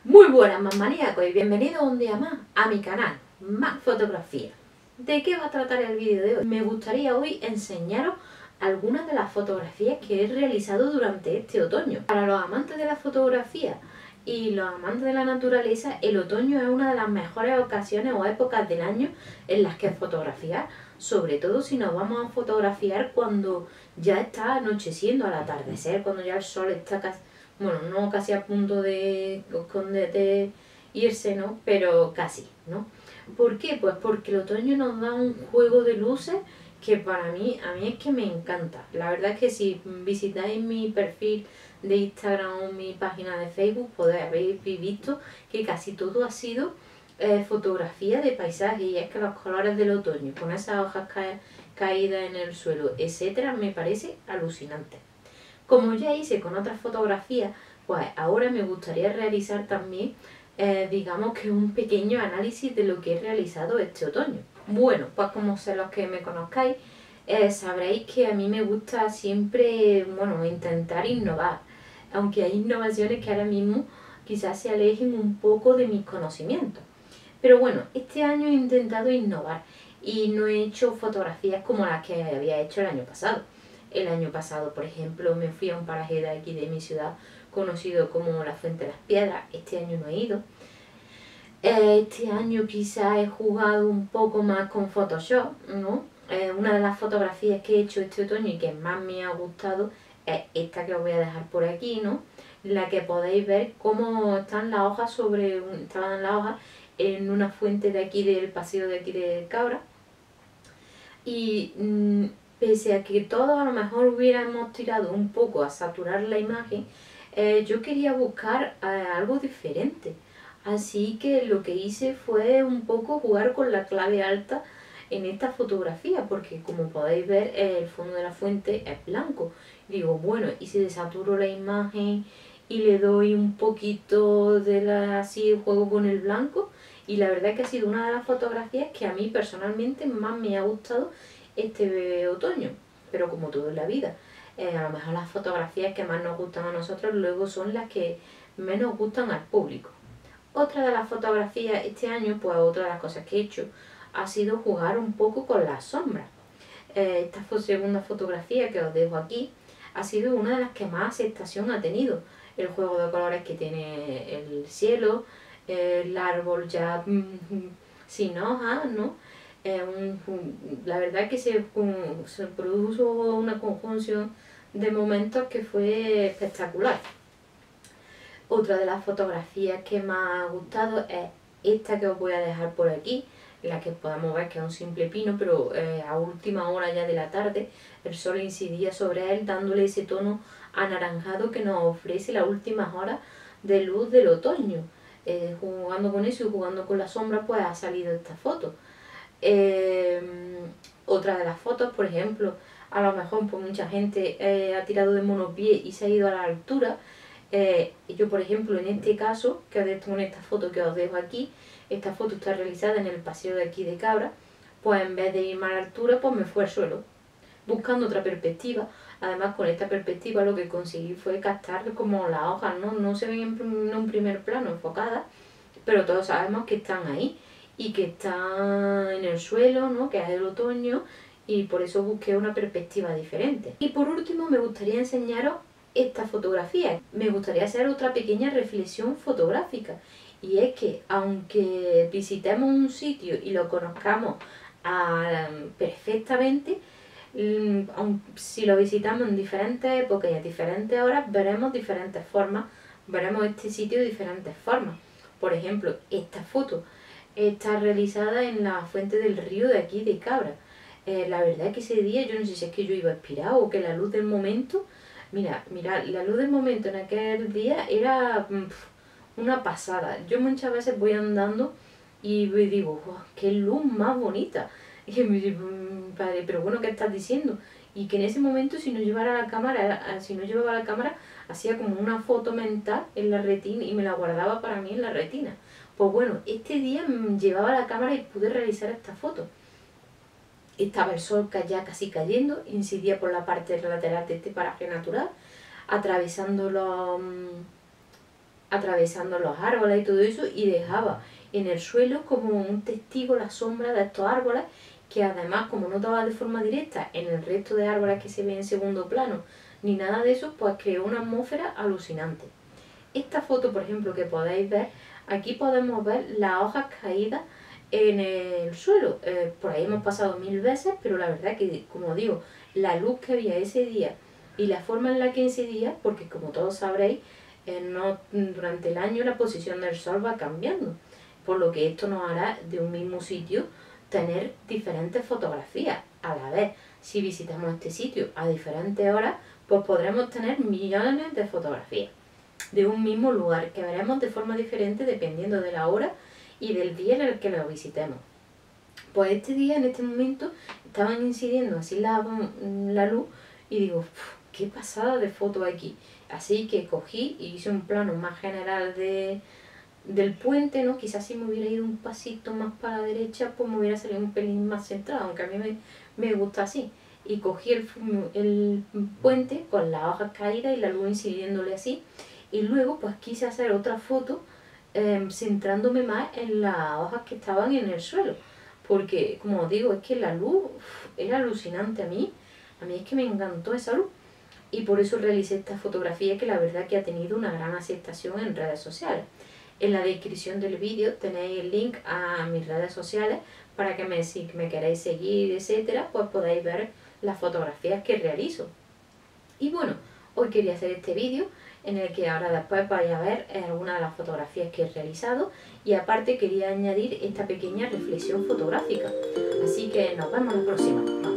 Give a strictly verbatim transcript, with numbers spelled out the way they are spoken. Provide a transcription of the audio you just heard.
Muy buenas, más maníacos, y bienvenidos un día más a mi canal, Más Fotografía. ¿De qué va a tratar el vídeo de hoy? Me gustaría hoy enseñaros algunas de las fotografías que he realizado durante este otoño. Para los amantes de la fotografía y los amantes de la naturaleza, el otoño es una de las mejores ocasiones o épocas del año en las que fotografiar, sobre todo si nos vamos a fotografiar cuando ya está anocheciendo, al atardecer, cuando ya el sol está casi, bueno, no casi a punto de, de, de irse, ¿no? Pero casi, ¿no? ¿Por qué? Pues porque el otoño nos da un juego de luces que para mí, a mí es que me encanta. La verdad es que si visitáis mi perfil de Instagram o mi página de Facebook, podéis haber visto que casi todo ha sido eh, fotografía de paisaje, y es que los colores del otoño, con esas hojas ca caídas en el suelo, etcétera, me parece alucinante. Como ya hice con otras fotografías, pues ahora me gustaría realizar también, eh, digamos que un pequeño análisis de lo que he realizado este otoño. Bueno, pues como sé los que me conozcáis, eh, sabréis que a mí me gusta siempre, bueno, intentar innovar, aunque hay innovaciones que ahora mismo quizás se alejen un poco de mis conocimientos. Pero bueno, este año he intentado innovar y no he hecho fotografías como las que había hecho el año pasado. El año pasado, por ejemplo, me fui a un paraje de aquí de mi ciudad conocido como la Fuente de las Piedras. Este año no he ido. Este año quizá he jugado un poco más con Photoshop, ¿no? Eh, una de las fotografías que he hecho este otoño y que más me ha gustado es esta que os voy a dejar por aquí, ¿no? La que podéis ver cómo están las hojas sobre un, estaban las hojas en una fuente de aquí del paseo de aquí de Cabra. Y mmm, pese a que todos a lo mejor hubiéramos tirado un poco a saturar la imagen, eh, yo quería buscar eh, algo diferente. Así que lo que hice fue un poco jugar con la clave alta en esta fotografía, porque como podéis ver el fondo de la fuente es blanco. Digo, bueno, y si desaturo la imagen y le doy un poquito de la, así juego con el blanco, y la verdad es que ha sido una de las fotografías que a mí personalmente más me ha gustado este otoño. Pero como todo en la vida, eh, a lo mejor las fotografías que más nos gustan a nosotros luego son las que menos gustan al público. Otra de las fotografías este año, pues otra de las cosas que he hecho ha sido jugar un poco con las sombras. Eh, esta fue segunda fotografía que os dejo aquí, ha sido una de las que más aceptación ha tenido. El juego de colores que tiene el cielo, el árbol ya mm, sin hojas, ¿no? Eh, un, un, la verdad que se, un, se produjo una conjunción de momentos que fue espectacular. Otra de las fotografías que me ha gustado es esta que os voy a dejar por aquí, en la que podemos ver que es un simple pino, pero eh, a última hora ya de la tarde el sol incidía sobre él dándole ese tono anaranjado que nos ofrece las últimas horas de luz del otoño. Eh, jugando con eso y jugando con la sombra, pues ha salido esta foto. Eh, otra de las fotos, por ejemplo, a lo mejor pues mucha gente eh, ha tirado de monopié y se ha ido a la altura. Eh, yo, por ejemplo, en este caso, que os dejo en esta foto que os dejo aquí, esta foto está realizada en el paseo de aquí de Cabra, pues en vez de irme a la altura, pues me fue al suelo, buscando otra perspectiva. Además, con esta perspectiva lo que conseguí fue captar como las hojas, ¿no? No se ven en un primer plano enfocadas, pero todos sabemos que están ahí y que están en el suelo, ¿no? Que es el otoño, y por eso busqué una perspectiva diferente. Y por último me gustaría enseñaros esta fotografía. Me gustaría hacer otra pequeña reflexión fotográfica, y es que aunque visitemos un sitio y lo conozcamos a, perfectamente, si lo visitamos en diferentes épocas y a diferentes horas, veremos diferentes formas, veremos este sitio de diferentes formas. Por ejemplo, esta foto está realizada en la fuente del río de aquí de Cabra. Eh, la verdad es que ese día yo no sé si es que yo iba inspirado o que la luz del momento, mira, mira, la luz del momento en aquel día era pff, una pasada. Yo muchas veces voy andando y digo, oh, qué luz más bonita. Y me dice, padre, pero bueno, ¿qué estás diciendo? Y que en ese momento, si no llevara la cámara, si no llevaba la cámara, hacía como una foto mental en la retina y me la guardaba para mí en la retina. Pues bueno, este día llevaba la cámara y pude realizar esta foto. Estaba el sol ya casi cayendo, incidía por la parte lateral de este paraje natural, atravesando los, atravesando los árboles y todo eso, y dejaba en el suelo como un testigo la sombra de estos árboles, que además, como no daba de forma directa en el resto de árboles que se ven en segundo plano, ni nada de eso, pues creó una atmósfera alucinante. Esta foto, por ejemplo, que podéis ver, aquí podemos ver las hojas caídas en el suelo. Eh, por ahí hemos pasado mil veces, pero la verdad que, como digo, la luz que había ese día y la forma en la que incidía, porque como todos sabréis, eh, no, durante el año la posición del sol va cambiando, por lo que esto nos hará de un mismo sitio tener diferentes fotografías a la vez. Si visitamos este sitio a diferentes horas, pues podremos tener millones de fotografías de un mismo lugar que veremos de forma diferente dependiendo de la hora y del día en el que lo visitemos. Pues este día, en este momento, estaban incidiendo así la, la luz y digo, qué pasada de foto aquí. Así que cogí y hice un plano más general de, del puente, ¿no? Quizás si me hubiera ido un pasito más para la derecha, pues me hubiera salido un pelín más centrado, aunque a mí me, me gusta así. Y cogí el, el puente con las hojas caídas y la luz incidiéndole así. Y luego pues quise hacer otra foto eh, centrándome más en las hojas que estaban en el suelo. Porque, como os digo, es que la luz uf, era alucinante a mí. A mí es que me encantó esa luz. Y por eso realicé esta fotografía, que la verdad que ha tenido una gran aceptación en redes sociales. En la descripción del vídeo tenéis el link a mis redes sociales para que me, si me queréis seguir, etcétera, pues podáis ver las fotografías que realizo. Y bueno, hoy quería hacer este vídeo en el que ahora después vais a ver algunas de las fotografías que he realizado, y aparte quería añadir esta pequeña reflexión fotográfica. Así que nos vemos la próxima.